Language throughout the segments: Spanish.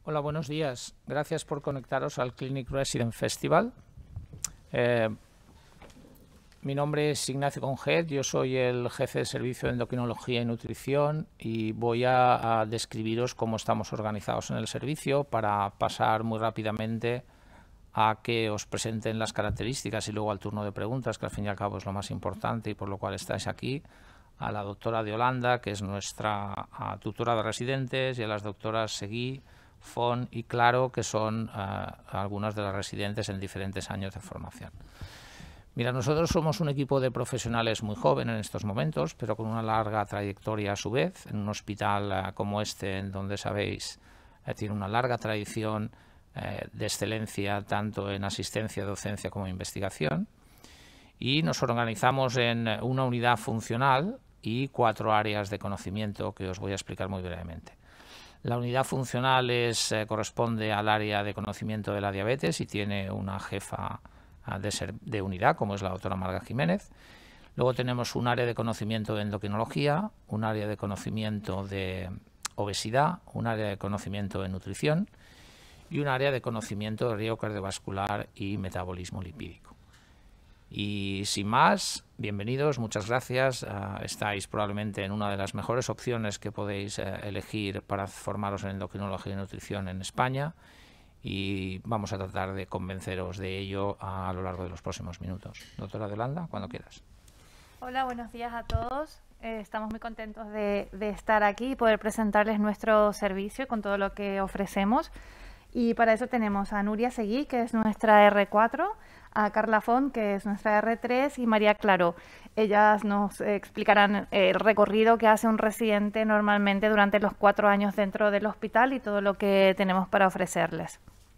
Hola, buenos días. Gracias por conectaros al Clinic Resident Festival. Mi nombre es Ignacio Conjet, yo soy el jefe de servicio de endocrinología y nutrición y voy a describiros cómo estamos organizados en el servicio para pasar muy rápidamente a que os presenten las características y luego al turno de preguntas, que al fin y al cabo es lo más importante y por lo cual estáis aquí, a la doctora de Holanda, que es nuestra tutora de residentes, y a las doctoras Seguí, Fon y Claro, que son algunas de las residentes en diferentes años de formación. Mira, nosotros somos un equipo de profesionales muy joven en estos momentos, pero con una larga trayectoria a su vez, en un hospital como este, en donde sabéis, tiene una larga tradición de excelencia tanto en asistencia, docencia como investigación. Y nos organizamos en una unidad funcional y 4 áreas de conocimiento que os voy a explicar muy brevemente. La unidad funcional corresponde al área de conocimiento de la diabetes y tiene una jefa de unidad, como es la doctora Marga Jiménez. Luego tenemos un área de conocimiento de endocrinología, un área de conocimiento de obesidad, un área de conocimiento de nutrición y un área de conocimiento de riesgo cardiovascular y metabolismo lipídico. Y sin más, bienvenidos, muchas gracias. Estáis probablemente en una de las mejores opciones que podéis elegir para formaros en endocrinología y nutrición en España y vamos a tratar de convenceros de ello a lo largo de los próximos minutos. Doctora de Holanda, cuando quieras. Hola, buenos días a todos. Estamos muy contentos de estar aquí y poder presentarles nuestro servicio con todo lo que ofrecemos. Y para eso tenemos a Nuria Seguí, que es nuestra R4, a Carla Font, que es nuestra R3, y María Claro. Ellas nos explicarán el recorrido que hace un residente normalmente durante los 4 años dentro del hospital y todo lo que tenemos para ofrecerles.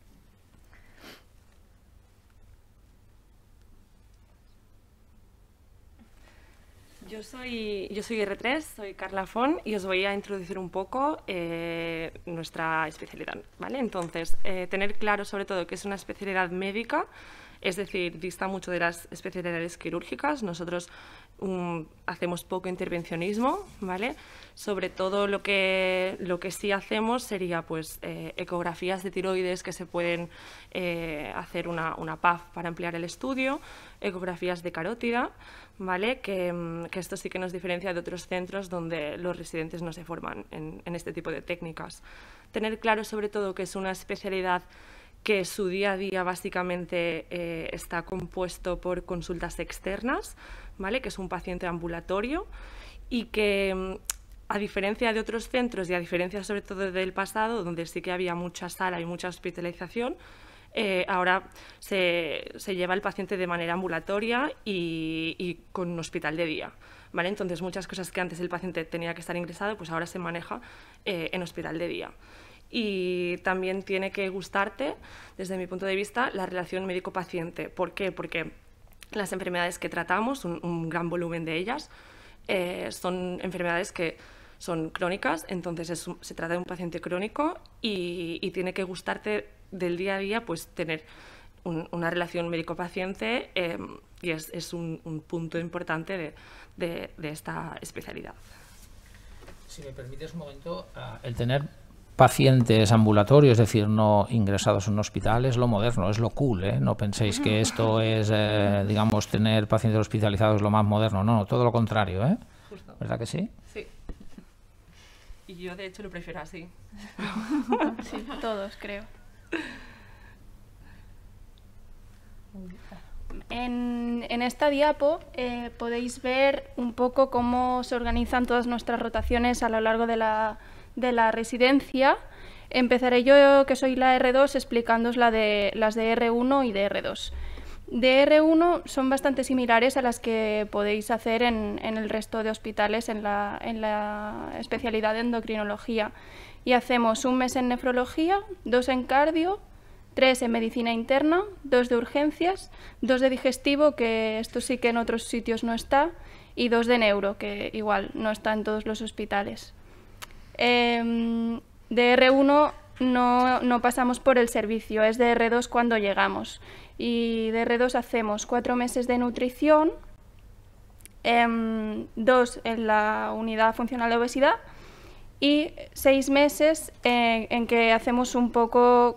Yo soy R3, soy Carla Font y os voy a introducir un poco nuestra especialidad, ¿vale? Entonces, tener claro sobre todo que es una especialidad médica, es decir, dista mucho de las especialidades quirúrgicas. Nosotros hacemos poco intervencionismo, ¿vale? Sobre todo lo que sí hacemos sería pues ecografías de tiroides que se pueden hacer una PAF para ampliar el estudio, ecografías de carótida, ¿vale? Que esto sí que nos diferencia de otros centros donde los residentes no se forman en este tipo de técnicas. Tener claro sobre todo que es una especialidad que su día a día básicamente está compuesto por consultas externas, ¿vale? Que es un paciente ambulatorio y que a diferencia de otros centros y a diferencia sobre todo del pasado, donde sí que había mucha sala y mucha hospitalización, ahora se lleva el paciente de manera ambulatoria y con un hospital de día, ¿vale? Entonces muchas cosas que antes el paciente tenía que estar ingresado, pues ahora se maneja en hospital de día. Y también tiene que gustarte, desde mi punto de vista, la relación médico-paciente. ¿Por qué? Porque las enfermedades que tratamos, un gran volumen de ellas, son enfermedades que son crónicas, entonces se trata de un paciente crónico y tiene que gustarte del día a día, pues tener una relación médico-paciente y es un punto importante de esta especialidad. Si me permites un momento, el tener pacientes ambulatorios, es decir, no ingresados en un hospital, es lo moderno, es lo cool, ¿eh? No penséis que esto es, digamos, tener pacientes hospitalizados lo más moderno, no, todo lo contrario, ¿eh? Justo. ¿Verdad que sí? Sí. Y yo, de hecho, lo prefiero así. Sí, todos, creo. En esta diapo podéis ver un poco cómo se organizan todas nuestras rotaciones a lo largo de la residencia. Empezaré yo, que soy la R2, explicándoos las de R1 y de R2. De R1 son bastante similares a las que podéis hacer en el resto de hospitales en la especialidad de endocrinología. Y hacemos 1 mes en nefrología, 2 en cardio, 3 en medicina interna, 2 de urgencias, 2 de digestivo, que esto sí que en otros sitios no está, y 2 de neuro, que igual no está en todos los hospitales. De R1 no pasamos por el servicio, es de R2 cuando llegamos. Y de R2 hacemos 4 meses de nutrición, 2 en la unidad funcional de obesidad y 6 meses en que hacemos un poco,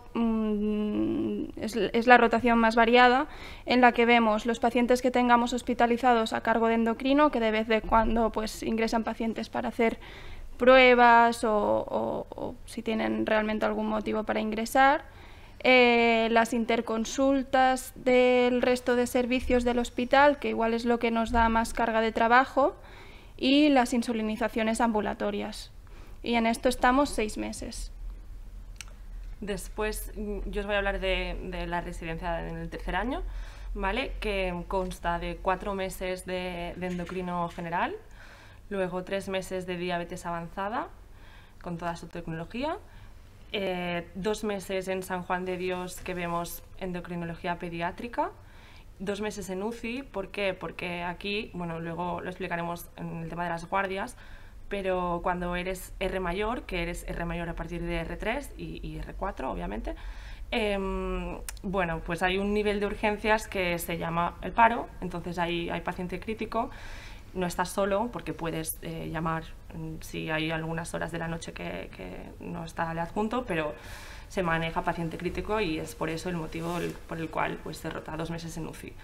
es la rotación más variada, en la que vemos los pacientes que tengamos hospitalizados a cargo de endocrino, que de vez en cuando pues, ingresan pacientes para hacer pruebas o si tienen realmente algún motivo para ingresar, las interconsultas del resto de servicios del hospital, que igual es lo que nos da más carga de trabajo, y las insulinizaciones ambulatorias. Y en esto estamos 6 meses. Después yo os voy a hablar de la residencia en el tercer año, ¿vale? Que consta de 4 meses de endocrino general, luego 3 meses de diabetes avanzada, con toda su tecnología, 2 meses en San Juan de Dios que vemos endocrinología pediátrica, 2 meses en UCI. ¿Por qué? Porque aquí, bueno, luego lo explicaremos en el tema de las guardias, pero cuando eres R mayor, que eres R mayor a partir de R3 y R4, obviamente, bueno, pues hay un nivel de urgencias que se llama el paro, entonces hay paciente crítico, no estás solo porque puedes llamar si hay algunas horas de la noche que no está el adjunto, pero se maneja paciente crítico y es por eso el motivo por el cual pues, se rota 2 meses en UCI.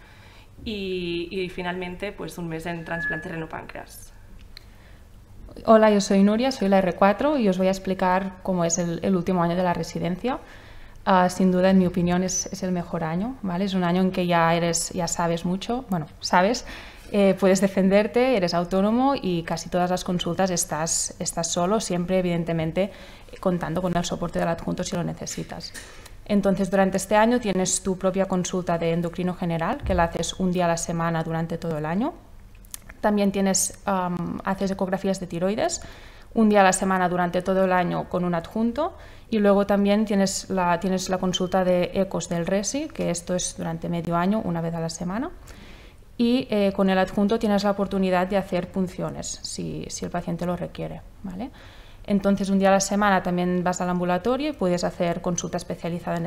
Y finalmente, pues 1 mes en trasplante renopáncreas. Hola, yo soy Nuria, soy la R4 y os voy a explicar cómo es el último año de la residencia. Sin duda, en mi opinión, es el mejor año, ¿vale? Es un año en que ya sabes mucho, bueno, sabes, puedes defenderte, eres autónomo y casi todas las consultas estás solo, siempre, evidentemente, contando con el soporte del adjunto si lo necesitas. Entonces, durante este año tienes tu propia consulta de endocrino general, que la haces un día a la semana durante todo el año. También haces ecografías de tiroides, un día a la semana durante todo el año con un adjunto, y luego también tienes la consulta de ecos del RESI, que esto es durante medio año, una vez a la semana. Y con el adjunto tienes la oportunidad de hacer punciones, si el paciente lo requiere, ¿vale? Entonces, un día a la semana también vas al ambulatorio y puedes hacer consulta especializada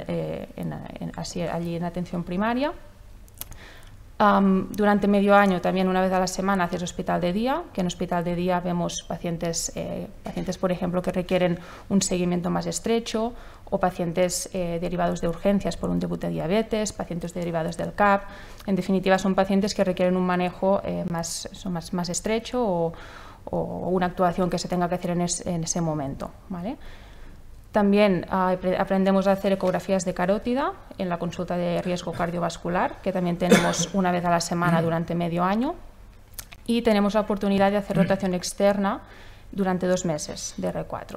allí en atención primaria. Durante medio año, también una vez a la semana, haces hospital de día, que en hospital de día vemos pacientes, por ejemplo, que requieren un seguimiento más estrecho, o pacientes derivados de urgencias por un debut de diabetes, pacientes derivados del CAP. En definitiva, son pacientes que requieren un manejo más estrecho o una actuación que se tenga que hacer en ese momento, ¿vale? También aprendemos a hacer ecografías de carótida en la consulta de riesgo cardiovascular, que también tenemos una vez a la semana durante medio año. Y tenemos la oportunidad de hacer rotación externa durante 2 meses de R4.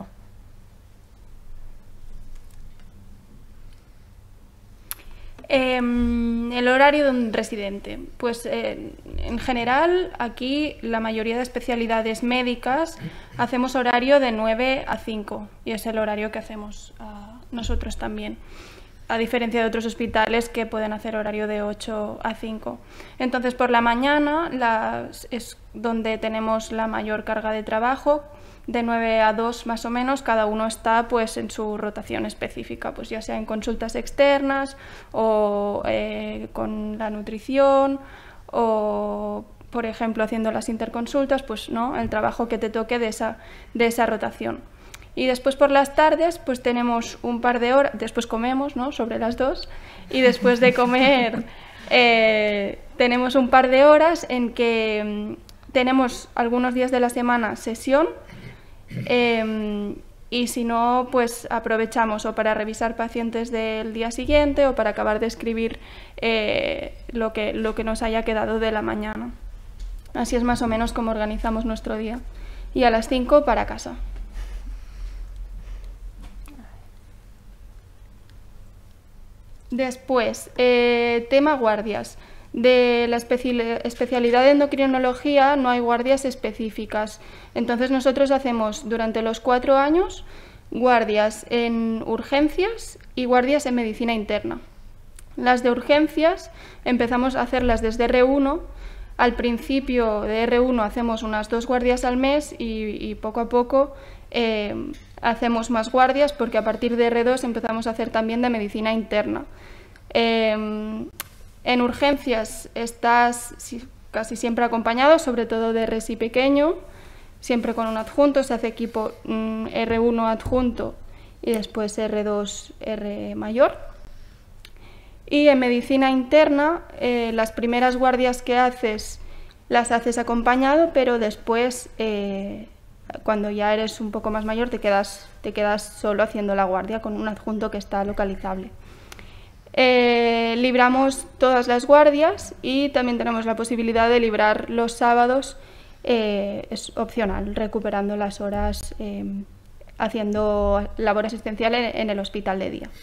El horario de un residente. Pues en general aquí la mayoría de especialidades médicas hacemos horario de 9 a 5 y es el horario que hacemos nosotros también, a diferencia de otros hospitales que pueden hacer horario de 8 a 5. Entonces por la mañana es donde tenemos la mayor carga de trabajo, de 9 a 2 más o menos, cada uno está pues en su rotación específica, pues ya sea en consultas externas o con la nutrición o, por ejemplo, haciendo las interconsultas, pues no, el trabajo que te toque de esa rotación. Y después por las tardes pues tenemos un par de horas, después comemos, ¿no?, sobre las 2, y después de comer tenemos un par de horas en que tenemos algunos días de la semana sesión. Y si no, pues aprovechamos o para revisar pacientes del día siguiente o para acabar de escribir lo que nos haya quedado de la mañana. Así es más o menos como organizamos nuestro día. Y a las 5 para casa. Después, tema guardias. De la especialidad de endocrinología no hay guardias específicas. Entonces nosotros hacemos durante los 4 años guardias en urgencias y guardias en medicina interna. Las de urgencias empezamos a hacerlas desde R1. Al principio de R1 hacemos unas 2 guardias al mes y poco a poco hacemos más guardias porque a partir de R2 empezamos a hacer también de medicina interna. En urgencias estás casi siempre acompañado, sobre todo de RESI pequeño, siempre con un adjunto, se hace equipo R1 adjunto y después R2, R mayor. Y en medicina interna, las primeras guardias que haces, las haces acompañado, pero después, cuando ya eres un poco más mayor, te quedas solo haciendo la guardia con un adjunto que está localizable. Libramos todas las guardias y también tenemos la posibilidad de librar los sábados, es opcional, recuperando las horas haciendo labor asistencial en el hospital de día.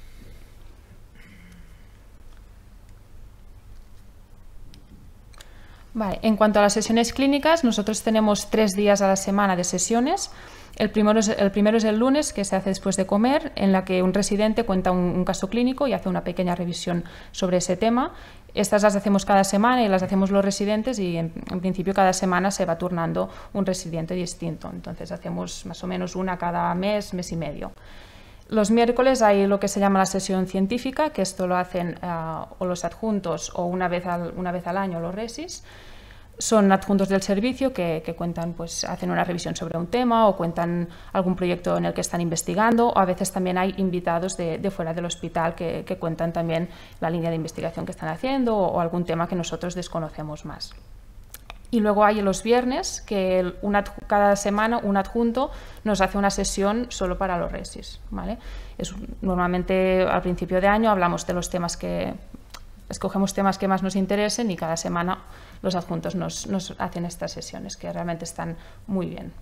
Vale, en cuanto a las sesiones clínicas, nosotros tenemos 3 días a la semana de sesiones. El primero es el lunes, que se hace después de comer, en la que un residente cuenta un caso clínico y hace una pequeña revisión sobre ese tema. Estas las hacemos cada semana y las hacemos los residentes y en principio cada semana se va turnando un residente distinto. Entonces hacemos más o menos una cada mes, mes y medio. Los miércoles hay lo que se llama la sesión científica, que esto lo hacen o los adjuntos o una vez al año los resis. Son adjuntos del servicio que cuentan, pues hacen una revisión sobre un tema o cuentan algún proyecto en el que están investigando, o a veces también hay invitados de fuera del hospital que cuentan también la línea de investigación que están haciendo o algún tema que nosotros desconocemos más. Y luego hay los viernes, que cada semana un adjunto nos hace una sesión solo para los resis, ¿vale? Normalmente al principio de año hablamos de los temas escogemos temas que más nos interesen y cada semana los adjuntos nos hacen estas sesiones, que realmente están muy bien.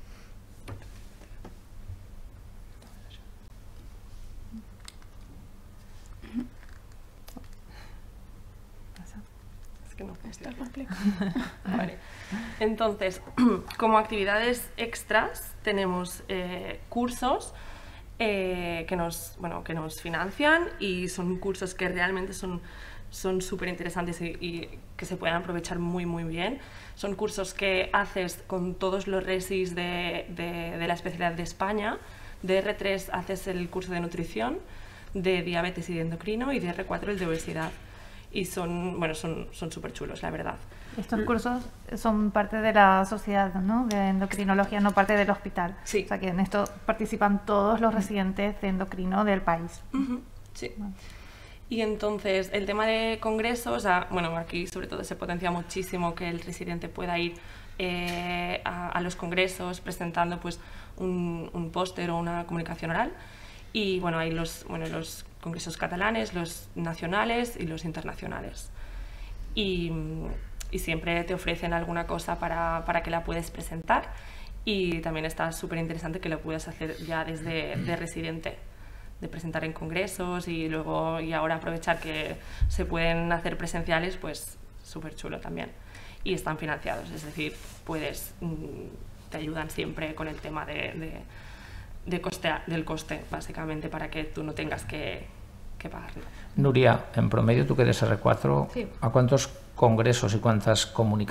Que no está complicado. Vale. Entonces, como actividades extras tenemos cursos que nos financian, y son cursos que realmente son súper interesantes y que se pueden aprovechar muy bien. Son cursos que haces con todos los resis de la especialidad de España. De R3 haces el curso de nutrición, de diabetes y de endocrino, y de R4 el de obesidad. Y son súper chulos, la verdad. Estos cursos son parte de la sociedad, ¿no?, de endocrinología, no parte del hospital. Sí. O sea que en esto participan todos los residentes de endocrino del país. Sí. Y entonces, el tema de congresos, aquí sobre todo se potencia muchísimo que el residente pueda ir a los congresos presentando pues un póster o una comunicación oral. Y bueno, hay los congresos catalanes, los nacionales y los internacionales. Y siempre te ofrecen alguna cosa para que la puedes presentar, y también está súper interesante que lo puedas hacer ya desde de residente, de presentar en congresos y ahora aprovechar que se pueden hacer presenciales, pues súper chulo también. Y están financiados, es decir, te ayudan siempre con el tema del coste, básicamente, para que tú no tengas que pagarlo. Nuria, en promedio, tú que eres R4, sí. ¿A cuántos congresos y cuántas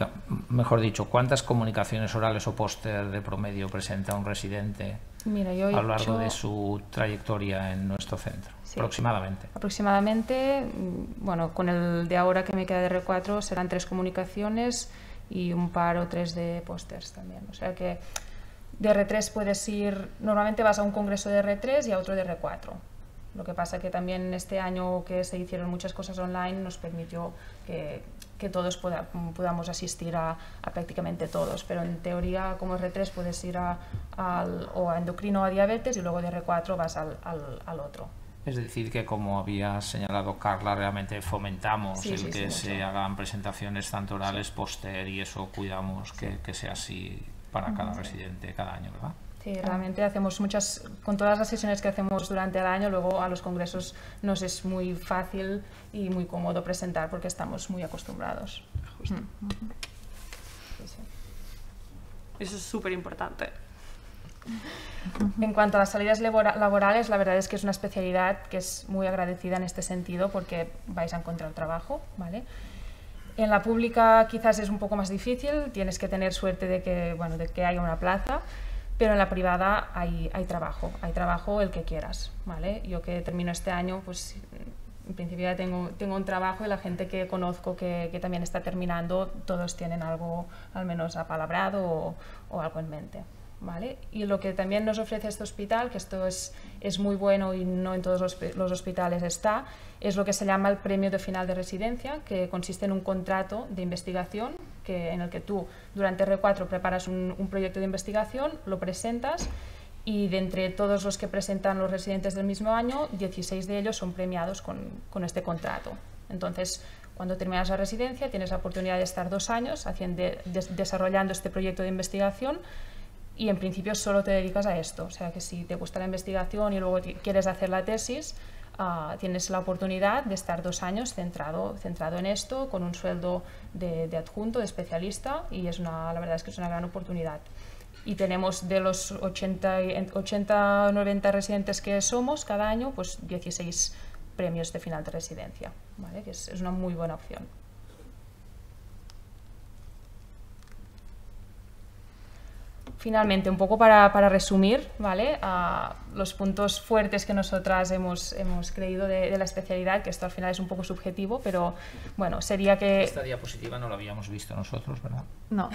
comunicaciones orales o póster de promedio presenta un residente a lo largo de su trayectoria en nuestro centro? Sí. Aproximadamente. Aproximadamente, bueno, con el de ahora que me queda de R4 serán 3 comunicaciones y un par o 3 de pósters también. O sea que de R3 puedes ir, normalmente vas a un congreso de R3 y a otro de R4. Lo que pasa que también este año que se hicieron muchas cosas online nos permitió que todos podamos asistir a prácticamente todos, pero en teoría como R3 puedes ir a endocrino o a diabetes y luego de R4 vas al otro. Es decir, que como había señalado Carla, realmente fomentamos que se hagan presentaciones tanto orales, póster, y eso cuidamos que sea así para cada residente cada año, ¿verdad? Sí, realmente hacemos con todas las sesiones que hacemos durante el año, luego a los congresos nos es muy fácil y muy cómodo presentar porque estamos muy acostumbrados. Justo. Eso es súper importante. En cuanto a las salidas laborales, la verdad es que es una especialidad que es muy agradecida en este sentido porque vais a encontrar trabajo, ¿vale? En la pública quizás es un poco más difícil, tienes que tener suerte de que haya una plaza. Pero en la privada hay trabajo el que quieras, ¿vale? Yo que termino este año, pues en principio ya tengo un trabajo y la gente que conozco que también está terminando, todos tienen algo al menos apalabrado o algo en mente. ¿Vale? Y lo que también nos ofrece este hospital, que esto es muy bueno y no en todos los hospitales está, es lo que se llama el premio de final de residencia, que consiste en un contrato de investigación en el que tú durante R4 preparas un proyecto de investigación, lo presentas y de entre todos los que presentan los residentes del mismo año, 16 de ellos son premiados con este contrato. Entonces, cuando terminas la residencia tienes la oportunidad de estar 2 años desarrollando este proyecto de investigación y en principio solo te dedicas a esto. O sea que si te gusta la investigación y luego quieres hacer la tesis, tienes la oportunidad de estar 2 años centrado en esto, con un sueldo de adjunto, de especialista, y la verdad es que es una gran oportunidad. Y tenemos de los 80 o 90 residentes que somos cada año, pues 16 premios de final de residencia, ¿vale? Que es una muy buena opción. Finalmente, un poco para resumir, ¿vale? Los puntos fuertes que nosotras hemos creído de la especialidad, que esto al final es un poco subjetivo, pero bueno, sería que... Esta diapositiva no la habíamos visto nosotros, ¿verdad? No.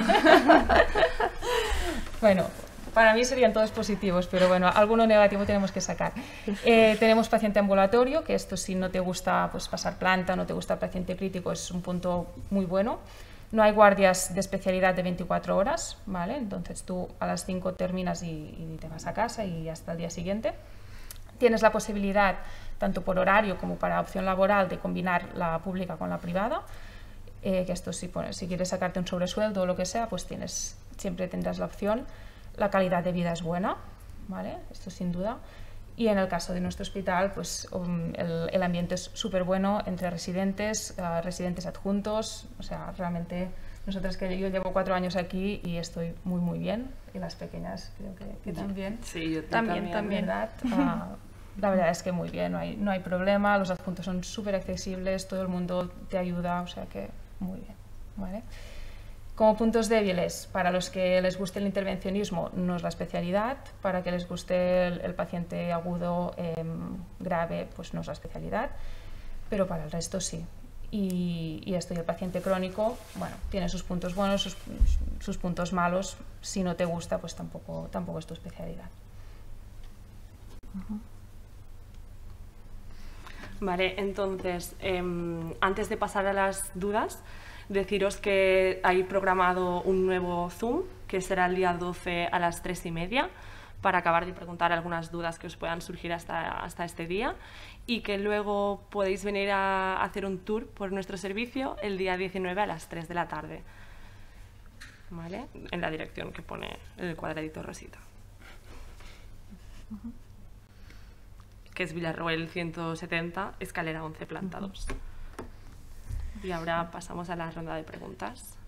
Bueno, para mí serían todos positivos, pero bueno, alguno negativo tenemos que sacar. Tenemos paciente ambulatorio, que esto si no te gusta pues, pasar planta, no te gusta el paciente crítico, es un punto muy bueno. No hay guardias de especialidad de 24 horas, ¿vale? Entonces tú a las 5 terminas y te vas a casa y hasta el día siguiente. Tienes la posibilidad, tanto por horario como para opción laboral, de combinar la pública con la privada, que esto si quieres sacarte un sobresueldo o lo que sea, pues siempre tendrás la opción. La calidad de vida es buena, ¿vale? Esto sin duda. Y en el caso de nuestro hospital, pues el ambiente es súper bueno entre residentes, residentes adjuntos. O sea, realmente nosotros que yo llevo 4 años aquí y estoy muy muy bien. Y las pequeñas creo que también. Sí, yo también. ¿Verdad? La verdad es que muy bien, no hay problema. Los adjuntos son súper accesibles, todo el mundo te ayuda, o sea que muy bien, ¿vale? Como puntos débiles, para los que les guste el intervencionismo, no es la especialidad. Para que les guste el paciente agudo grave, pues no es la especialidad. Pero para el resto sí. Y esto y el paciente crónico, bueno, tiene sus puntos buenos, sus puntos malos. Si no te gusta, pues tampoco es tu especialidad. Vale, entonces, antes de pasar a las dudas, deciros que hay programado un nuevo Zoom, que será el día 12 a las 3:30, para acabar de preguntar algunas dudas que os puedan surgir hasta este día, y que luego podéis venir a hacer un tour por nuestro servicio el día 19 a las 3 de la tarde, ¿vale? En la dirección que pone el cuadradito rosita. Que es Villarroel 170, escalera 11, planta 2. Y ahora pasamos a la ronda de preguntas.